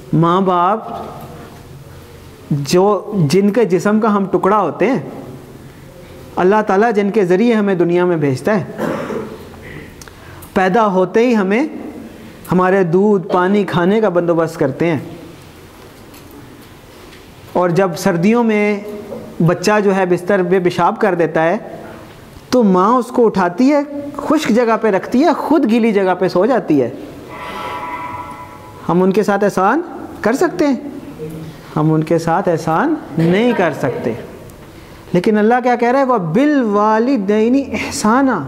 ماں باپ جن کے جسم کا ہم ٹکڑا ہوتے ہیں، اللہ تعالیٰ جن کے ذریعے ہمیں دنیا میں بھیجتا ہے، پیدا ہوتے ہی ہمیں ہمارے دودھ پانی کھانے کا بندوبست کرتے ہیں، اور جب سردیوں میں بچہ جو ہے بستر پہ پیشاب کر دیتا ہے تو ماں اس کو اٹھاتی ہے، خشک جگہ پہ رکھتی ہے، خود گیلی جگہ پہ سو جاتی ہے۔ ہم ان کے ساتھ احسان کر سکتے ہیں؟ ہم ان کے ساتھ احسان نہیں کر سکتے، لیکن اللہ کیا کہہ رہا ہے؟ وَبِالْوَالِدَيْنِ إِحْسَانًا۔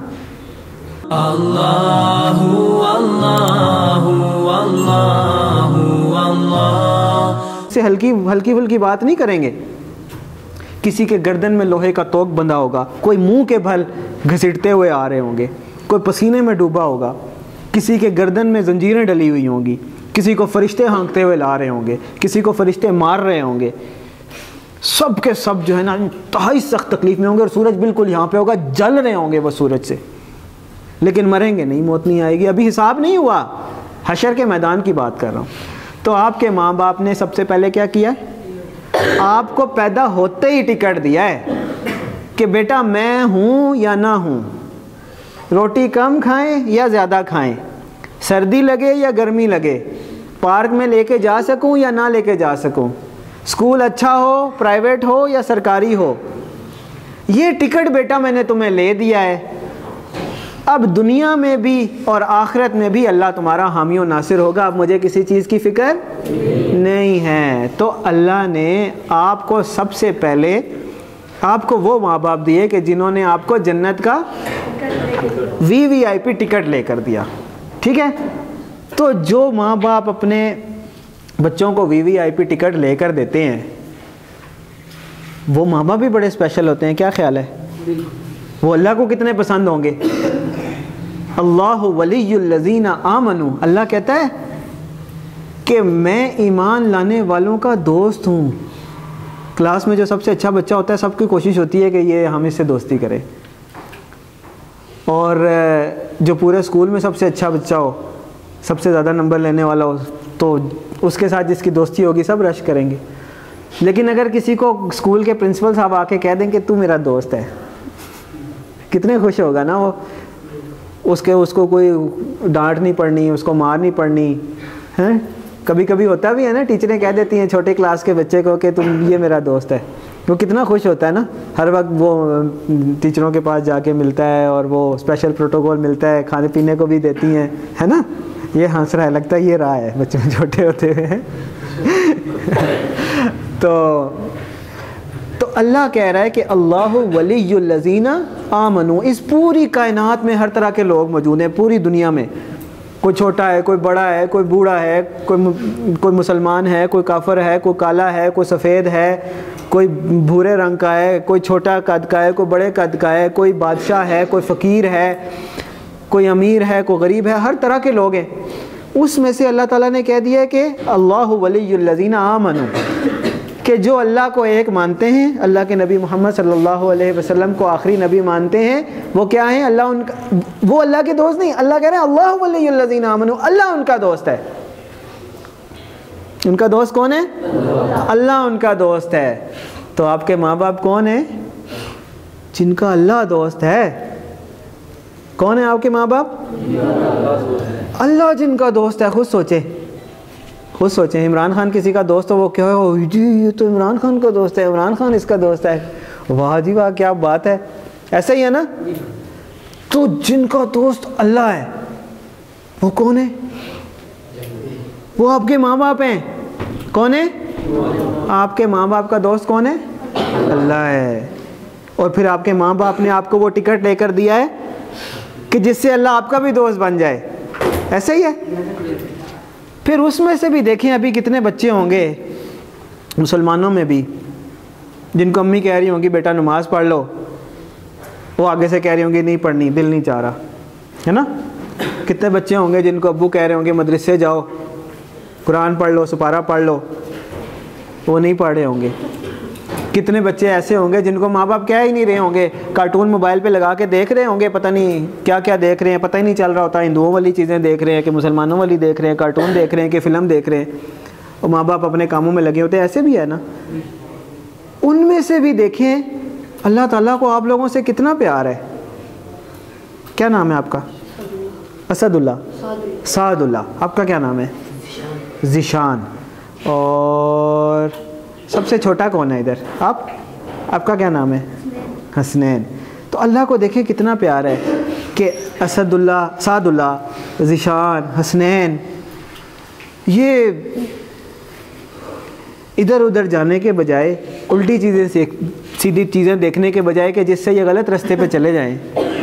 اللہ اللہ اللہ اللہ سے ہلکی پھلکی بات نہیں کریں گے۔ کسی کے گردن میں لوہے کا توق بندھا ہوگا، کوئی منہ کے بھل گھسیٹتے ہوئے آ رہے ہوں گے، کوئی پسینے میں ڈوبا ہوگا، کسی کے گردن میں زنجیریں ڈلی ہوئی ہوں گی، کسی کو فرشتے ہانکتے ہوئے لا رہے ہوں گے، کسی کو فرشتے مار رہے ہوں گے، سب کے سب جو ہے نا انتہائی سخت تکلیف میں ہوں گے، اور سورج بالکل یہاں پہ ہوگا، جل رہے ہوں گے وہ سورج سے، لیکن مریں گے نہیں، موت نہیں آئے گی، ابھی حساب نہیں ہوا، حشر کے میدان کی بات کر رہا ہوں۔ تو آپ کے ماں باپ نے سب سے پہلے کیا کیا ہے؟ آپ کو پیدا ہوتے ہی ٹکٹ دیا ہے کہ بیٹا میں ہوں یا نہ ہوں، روٹی کم کھائیں یا زیادہ کھائیں، سردی لگے یا گرمی لگے، پارک میں لے کے جا سکوں یا نہ لے کے جا سکوں، اسکول اچھا ہو پرائیویٹ ہو یا سرکاری ہو، یہ ٹکٹ بیٹا میں نے تمہیں لے دیا ہے۔ اب دنیا میں بھی اور آخرت میں بھی اللہ تمہارا حامی و ناصر ہوگا، اب مجھے کسی چیز کی فکر نہیں ہے۔ تو اللہ نے آپ کو سب سے پہلے آپ کو وہ ماں باپ دیے کہ جنہوں نے آپ کو جنت کا VIP ٹکٹ لے کر دیا، ٹھیک ہے؟ تو جو ماں باپ اپنے بچوں کو VIP ٹکٹ لے کر دیتے ہیں وہ ماں باپ بھی بڑے اسپیشل ہوتے ہیں، کیا خیال ہے؟ وہ اللہ کو کتنے پسند ہوں گے؟ اللہ ولی الذین آمنوا، اللہ کہتا ہے کہ میں ایمان لانے والوں کا دوست ہوں۔ کلاس میں جو سب سے اچھا بچہ ہوتا ہے سب کی کوشش ہوتی ہے کہ یہ ہم اس سے دوستی کرے، اور جو پورے اسکول میں سب سے اچھا بچہ ہو، سب سے زیادہ نمبر لینے والا ہو، تو اس کے ساتھ جس کی دوستی ہوگی سب رش کریں گے۔ لیکن اگر کسی کو اسکول کے پرنسپل صاحب آ کے کہہ دیں کہ تو میرا دوست ہے، کتنے خوش ہوگا نا وہ، اس کو کوئی ڈانٹ نہیں پڑنی، اس کو مار نہیں پڑنی ہے۔ کبھی کبھی ہوتا بھی ہے نا، ٹیچریں کہہ دیتی ہیں چھوٹے کلاس کے بچے کو کہ تم یہ میرا دوست ہے، وہ کتنا خوش ہوتا ہے نا، ہر وقت وہ ٹیچروں کے پاس جا کے ملتا ہے، اور وہ اسپیشل پروٹوکول ملتا ہے، کھانے پینے کو بھی دیتی ہیں، ہے نا؟ یہ ہنس رہا ہے، لگتا ہے یہ رہا ہے بچے چھوٹے ہوتے ہوئے تو اللہ کہہ رہا ہے کہ اللہ ولی الذین آمنوا، اس پوری کائنات میں ہر طرح کے لوگ موجود ہیں، پوری دنیا میں، کوئی چھوٹا ہے، کوئی بڑا ہے، کوئی بوڑھا ہے، کوئی مسلمان ہے، کوئی کافر ہے، کوئی کالا ہے، کوئی سفید ہے، کوئی بھورے رنگ کا ہے، کوئی چھوٹا قد کا ہے، کوئی بڑے قد کا ہے، کوئی بادشاہ ہے، کوئی فقیر ہے، کوئی امیر ہے، کوئی غریب ہے، ہر طرح کے لوگ ہیں۔ اس میں سے اللہ تعالیٰ نے کہہ دیا کہ اللہ ولی الذین آمنوا، کہ جو اللہ کو ایک مانتے ہیں، اللہ کے نبی محمد صلی اللہ علیہ وسلم کو آخری نبی مانتے ہیں، وہ کیا ہیں؟ وہ اللہ کے دوست نہیں، اللہ کہہ رہے ہیں اللہ ولی الذین آمنوا، اللہ ان کا دوست ہے۔ ان کا دوست کون ہے؟ اللہ ان کا دوست ہے۔ تو آپ کے ماں باپ کون ہیں؟ جن کا اللہ دوست ہے۔ کون ہے آپ کے ماں باپ؟ اللہ جن کا دوست ہے۔ خود سوچیں عمران خان کسی کا دوست ہو، وہ کیا ہو جی یہ تو عمران خان کا دوست ہے، عمران خان اس کا دوست ہے، واہ جی واہ کیا بات ہے، ایسا ہی ہے نا؟ تو جن کا دوست اللہ ہے وہ کون ہے؟ وہ آپ کے ماں باپ ہیں۔ کون ہے؟ آپ کے ماں باپ کا دوست کون ہے؟ اللہ ہے۔ اور پھر آپ کے ماں باپ نے آپ کو وہ ٹکٹ لے کر دیا ہے کہ جس سے اللہ آپ کا بھی دوست بن جائے، ایسا ہی ہے۔ پھر اس میں سے بھی دیکھیں ابھی کتنے بچے ہوں گے مسلمانوں میں بھی جن کو امی کہہ رہی ہوں گی بیٹا نماز پڑھ لو، وہ آگے سے کہہ رہی ہوں گی نہیں پڑھنی، دل نہیں چاہ رہا، ہے نا؟ کتنے بچے ہوں گے جن کو ابو کہہ رہے ہوں گے مدرسے جاؤ، قرآن پڑھ لو، سپارہ پڑھ لو، وہ نہیں پڑھ رہے ہوں گے۔ کتنے بچے ایسے ہوں گے جن کو ماں باپ کہہ ہی نہیں رہے ہوں گے، کارٹون موبائل پہ لگا کے دیکھ رہے ہوں گے، پتہ نہیں کیا کیا دیکھ رہے ہیں، پتہ ہی نہیں چل رہا ہوتا، ہندوؤں والی چیزیں دیکھ رہے ہیں کہ مسلمانوں والی دیکھ رہے ہیں، کارٹون دیکھ رہے ہیں کہ فلم دیکھ رہے ہیں، اور ماں باپ اپنے کاموں میں لگے ہوتے ہیں, ایسے بھی ہے نا. ان میں سے بھی دیکھیں اللہ تعالیٰ کو آپ لوگوں سے کتنا پیار ہے. کیا نام ہے آپ کا؟ اسد اللہ, سعد اللہ. آپ کا کیا نام ہے؟ ذیشان. اور سب سے چھوٹا کون ہے ادھر؟ آپ کا کیا نام ہے؟ حسنین. تو اللہ کو دیکھیں کتنا پیار ہے کہ اسد اللہ, سعد اللہ, ذیشان, حسنین, یہ ادھر ادھر جانے کے بجائے, الٹی چیزیں سیدھی چیزیں دیکھنے کے بجائے کہ جس سے یہ غلط راستے پہ چلے جائیں,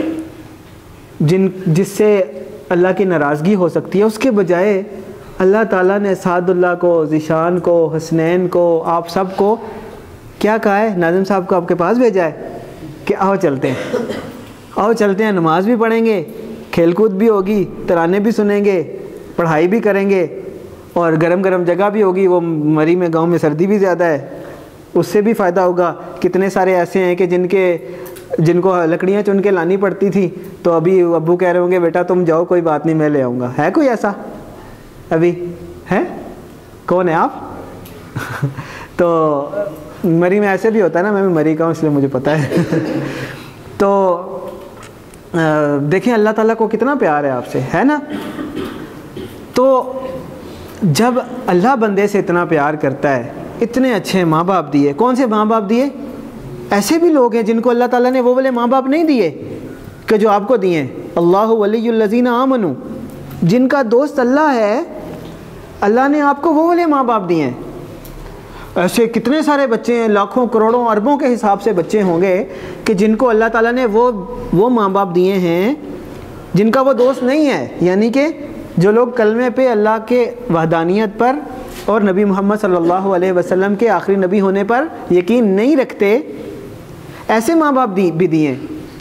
جس سے اللہ کی ناراضگی ہو سکتی ہے, اس کے بجائے اللہ تعالیٰ نے سعد اللہ کو, ذیشان کو, حسنین کو, آپ سب کو کیا کہا ہے؟ ناظم صاحب کو آپ کے پاس بھیجا ہے کہ آؤ چلتے ہیں, آؤ چلتے ہیں, نماز بھی پڑھیں گے, کھیل کود بھی ہوگی, ترانے بھی سنیں گے, پڑھائی بھی کریں گے, اور گرم گرم جگہ بھی ہوگی. وہ مری میں گاؤں میں سردی بھی زیادہ ہے, اس سے بھی فائدہ ہوگا. کتنے سارے ایسے ہیں کہ جن کو لکڑیاں چن کے لانی پڑتی تھی, تو ابھی ابو کہہ رہے ہوں گے بیٹا تم جاؤ کوئی بات نہیں میں لے آؤں گا. ہے کوئی ایسا ابھی؟ ہے؟ کون ہے آپ؟ تو مری میں ایسے بھی ہوتا ہے نا, میں بھی مری کا ہوں اس لیے مجھے پتہ ہے. تو دیکھیں اللہ تعالیٰ کو کتنا پیار ہے آپ سے, ہے نا. تو جب اللہ بندے سے اتنا پیار کرتا ہے, اتنے اچھے ماں باپ دیے. کون سے ماں باپ دیے؟ ایسے بھی لوگ ہیں جن کو اللہ تعالیٰ نے وہ والے ماں باپ نہیں دیے کہ جو آپ کو دیے. اللہ ولی الذین آمنوا, جن کا دوست اللہ ہے, اللہ نے آپ کو وہ والے ماں باپ دیے ہیں. ایسے کتنے سارے بچے ہیں, لاکھوں کروڑوں اربوں کے حساب سے بچے ہوں گے کہ جن کو اللہ تعالیٰ نے وہ ماں باپ دیے ہیں جن کا وہ دوست نہیں ہے. یعنی کہ جو لوگ کلمے پہ اللہ کے وحدانیت پر اور نبی محمد صلی اللہ علیہ وسلم کے آخری نبی ہونے پر یقین نہیں رکھتے, ایسے ماں باپ بھی دیے.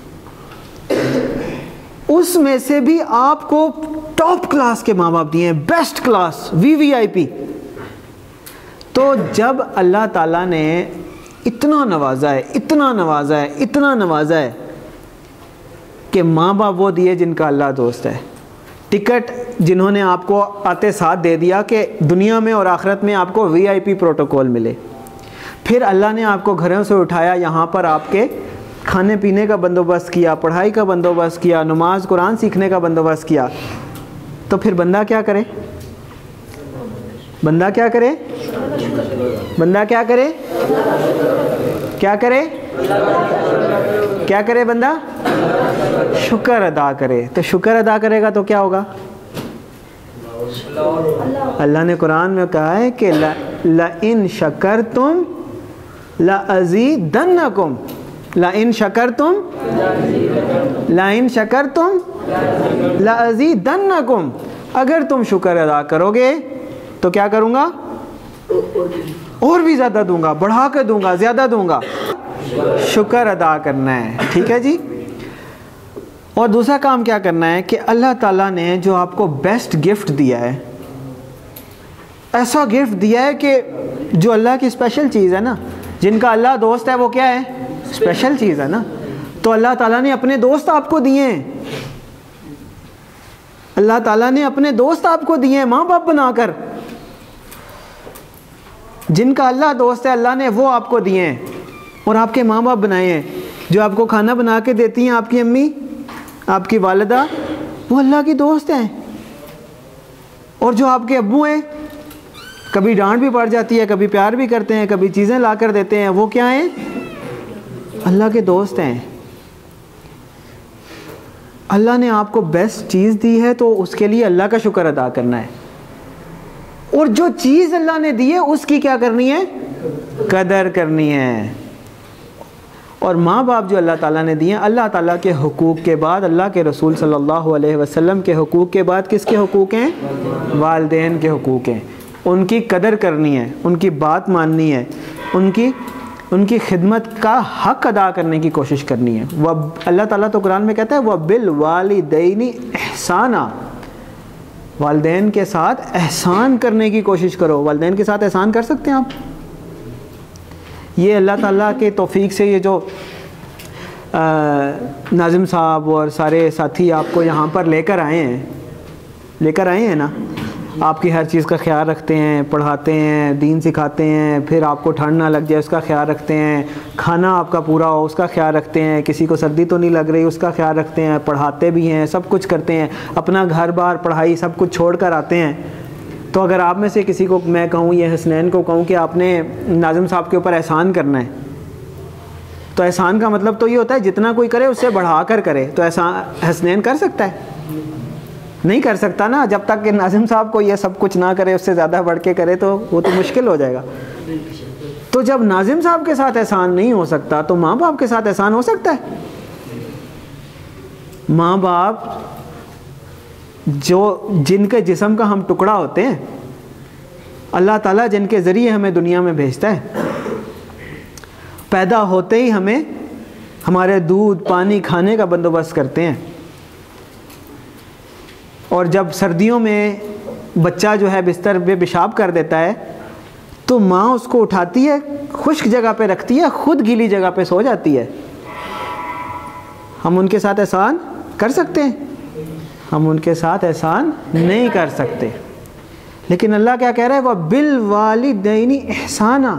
اس میں سے بھی آپ کو ٹاپ کلاس کے ماں باپ دیے ہیں, بیسٹ کلاس, VIP. تو جب اللہ تعالیٰ نے اتنا نوازا ہے, اتنا نوازا ہے, اتنا نوازا ہے کہ ماں باپ وہ دیے جن کا اللہ دوست ہے. ٹکٹ جنہوں نے آپ کو آتے ساتھ دے دیا کہ دنیا میں اور آخرت میں آپ کو VIP پروٹوکول ملے. پھر اللہ نے آپ کو گھروں سے اٹھایا, یہاں پر آپ کے کھانے پینے کا بندوبست کیا, پڑھائی کا بندوبست کیا, نماز قرآن سیکھنے کا بندوبست کیا. تو پھر بندہ کیا کرے؟ بندہ کیا کرے؟ بندہ کیا کرے؟ کیا کرے؟ کیا کرے بندہ؟ شکر ادا کرے. تو شکر ادا کرے گا تو کیا ہوگا؟ اللہ نے قرآن میں کہا ہے کہ لَإِن شَكَرْتُمْ لَأَزِيدَنَّكُمْ, لَإِن شَكَرْتُمْ لَإِن شَكَرْتُمْ لَأَزِيدَنَّكُمْ, اگر تم شکر ادا کرو گے تو کیا کروں گا؟ اور بھی زیادہ دوں گا, بڑھا کے دوں گا, زیادہ دوں گا. شکر ادا کرنا ہے, ٹھیک ہے جی. اور دوسرا کام کیا کرنا ہے کہ اللہ تعالیٰ نے جو آپ کو بیسٹ گفٹ دیا ہے, ایسا گفٹ دیا ہے کہ جو اللہ کی اسپیشل چیز ہے نا, جن کا اللہ دوست ہے وہ کیا ہے؟ اسپیشل چیز ہے نا. تو اللہ تعالیٰ نے اپنے دوست آپ کو دیے ہیں, اللہ تعالیٰ نے اپنے دوست آپ کو دیے ہیں ماں باپ بنا کر. جن کا اللہ دوست ہے اللہ نے وہ آپ کو دیے ہیں اور آپ کے ماں باپ بنائے ہیں. جو آپ کو کھانا بنا کے دیتی ہیں آپ کی امی, آپ کی والدہ, وہ اللہ کی دوست ہیں. اور جو آپ کے ابو ہیں, کبھی ڈانٹ بھی پڑ جاتی ہے, کبھی پیار بھی کرتے ہیں, کبھی چیزیں لا کر دیتے ہیں, وہ کیا ہیں؟ اللہ کے دوست ہیں. اللہ نے آپ کو بیسٹ چیز دی ہے تو اس کے لیے اللہ کا شکر ادا کرنا ہے. اور جو چیز اللہ نے دی ہے اس کی کیا کرنی ہے؟ قدر کرنی ہے. اور ماں باپ جو اللہ تعالیٰ نے دیے ہیں, اللہ تعالیٰ کے حقوق کے بعد, اللہ کے رسول صلی اللہ علیہ وسلم کے حقوق کے بعد کس کے حقوق ہیں؟ والدین کے حقوق ہیں. ان کی قدر کرنی ہے, ان کی بات ماننی ہے, ان کی خدمت کا حق ادا کرنے کی کوشش کرنی ہے. وہ اللہ تعالیٰ تو قرآن میں کہتا ہے وَبِالْوَالِدَيْنِ احسانا, والدین کے ساتھ احسان کرنے کی کوشش کرو. والدین کے ساتھ احسان کر سکتے ہیں آپ؟ یہ اللہ تعالیٰ کے توفیق سے یہ جو ناظم صاحب اور سارے ساتھی آپ کو یہاں پر لے کر آئے ہیں نا, آپ کی ہر چیز کا خیال رکھتے ہیں، پڑھاتے ہیں، دین سکھاتے ہیں، پھر آپ کو ٹھنڈ نہ لگ جائے اس کا خیال رکھتے ہیں، کھانا آپ کا پورا ہو اس کا خیال رکھتے ہیں، کسی کو سردی تو نہیں لگ رہی اس کا خیال رکھتے ہیں، پڑھاتے بھی ہیں، سب کچھ کرتے ہیں، اپنا گھر بار پڑھائی سب کچھ چھوڑ کر آتے ہیں. تو اگر آپ میں سے کسی کو میں کہوں، یہ حسنین کو کہوں کہ آپ نے ناظم صاحب کے اوپر احسان کرنا ہے، تو احسان کا مطلب تو یہ ہوتا ہے جتنا کوئی کرے اس سے بڑھا کر کرے. تو احسان حسنین کر سکتا ہے؟ نہیں کر سکتا نا. جب تک کہ ناظم صاحب کو یہ سب کچھ نہ کرے، اس سے زیادہ بڑھ کے کرے تو وہ تو مشکل ہو جائے گا. تو جب ناظم صاحب کے ساتھ احسان نہیں ہو سکتا تو ماں باپ کے ساتھ احسان ہو سکتا ہے؟ ماں باپ جن کے جسم کا ہم ٹکڑا ہوتے ہیں، اللہ تعالیٰ جن کے ذریعے ہمیں دنیا میں بھیجتا ہے، پیدا ہوتے ہی ہمیں ہمارے دودھ پانی کھانے کا بندوبست کرتے ہیں. اور جب سردیوں میں بچہ جو ہے بستر پہ پیشاب کر دیتا ہے تو ماں اس کو اٹھاتی ہے، خشک جگہ پہ رکھتی ہے، خود گیلی جگہ پہ سو جاتی ہے. ہم ان کے ساتھ احسان کر سکتے ہیں؟ ہم ان کے ساتھ احسان نہیں کر سکتے. لیکن اللہ کیا کہہ رہا ہے؟ وَبِالْوَالِدَيْنِ إِحْسَانًا،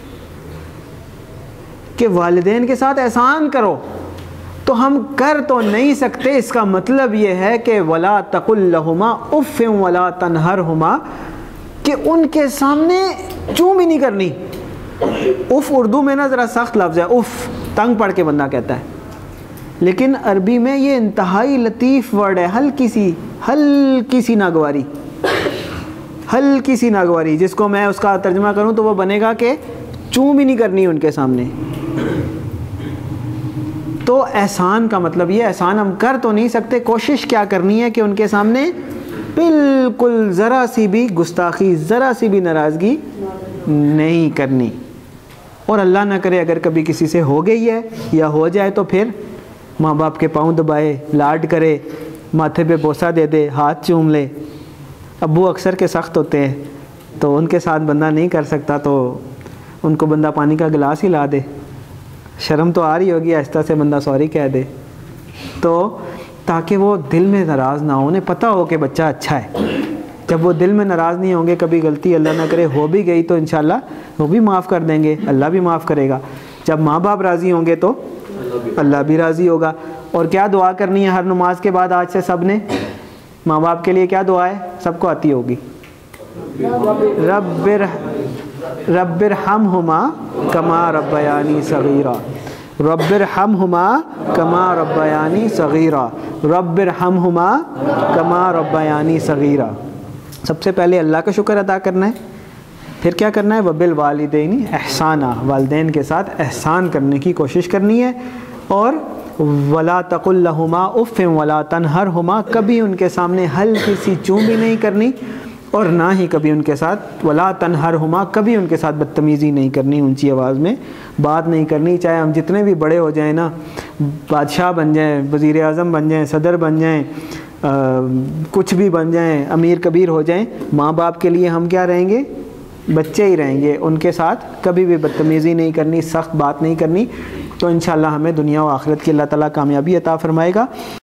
کہ والدین کے ساتھ احسان کرو. تو ہم کر تو نہیں سکتے، اس کا مطلب یہ ہے کہ وَلَا تَقُلْ لَهُمَا أُفٍّ وَلَا تَنْهَرْهُمَا، کہ ان کے سامنے چوں بھی نہیں کرنی. اف اردو میں نا ذرا سخت لفظ ہے، اف تنگ پڑھ کے بندہ کہتا ہے، لیکن عربی میں یہ انتہائی لطیف ورڈ ہے. ہلکی سی ناگواری، ہلکی سی ناگواری، جس کو میں اس کا ترجمہ کروں تو وہ بنے گا کہ چوں بھی نہیں کرنی ان کے سامنے. تو احسان کا مطلب یہ، احسان ہم کر تو نہیں سکتے، کوشش کیا کرنی ہے کہ ان کے سامنے بالکل ذرا سی بھی گستاخی، ذرا سی بھی ناراضگی نہیں کرنی. اور اللہ نہ کرے اگر کبھی کسی سے ہو گئی ہے یا ہو جائے تو پھر ماں باپ کے پاؤں دبائے، لاڈ کرے، ماتھے پہ بوسہ دے دے، ہاتھ چوم لے. ابو اکثر کے سخت ہوتے ہیں تو ان کے ساتھ بندہ نہیں کر سکتا تو ان کو بندہ پانی کا گلاس ہی لا دے. شرم تو آ رہی ہوگی، آہستہ سے بندہ سوری کہہ دے، تو تاکہ وہ دل میں ناراض نہ ہو، انہیں پتہ ہو کہ بچہ اچھا ہے. جب وہ دل میں ناراض نہیں ہوں گے، کبھی غلطی اللہ نہ کرے ہو بھی گئی تو انشاءاللہ وہ بھی معاف کر دیں گے، اللہ بھی معاف کرے گا. جب ماں باپ راضی ہوں گے تو اللہ بھی راضی ہوگا. اور کیا دعا کرنی ہے ہر نماز کے بعد؟ آج سے سب نے ماں باپ کے لیے کیا دعا ہے؟ سب کو آتی ہوگی. رب ارحمہما کما ربیانی صغیرا، رب ارحمہما کما ربیانی صغیرا، رب ارحمہما کما ربیانی صغیرا. سب سے پہلے اللہ کا شکر ادا کرنا ہے، پھر کیا کرنا ہے؟ وبالوالدین احسانا، والدین کے ساتھ احسان کرنے کی کوشش کرنی ہے. اور ولا تقل لہما اف ولا تنہرہما، کبھی ان کے سامنے ہلکی سی چوں بھی نہیں کرنی، اور نہ ہی کبھی ان کے ساتھ ولا تنہرہما، کبھی ان کے ساتھ بدتمیزی نہیں کرنی، اونچی آواز میں بات نہیں کرنی. چاہے ہم جتنے بھی بڑے ہو جائیں نا، بادشاہ بن جائیں، وزیر اعظم بن جائیں، صدر بن جائیں، کچھ بھی بن جائیں، امیر کبیر ہو جائیں، ماں باپ کے لیے ہم کیا رہیں گے؟ بچے ہی رہیں گے. ان کے ساتھ کبھی بھی بدتمیزی نہیں کرنی، سخت بات نہیں کرنی. تو انشاءاللہ ہمیں دنیا و آخرت کی اللہ تعالیٰ کامیابی عطا فرمائے گا.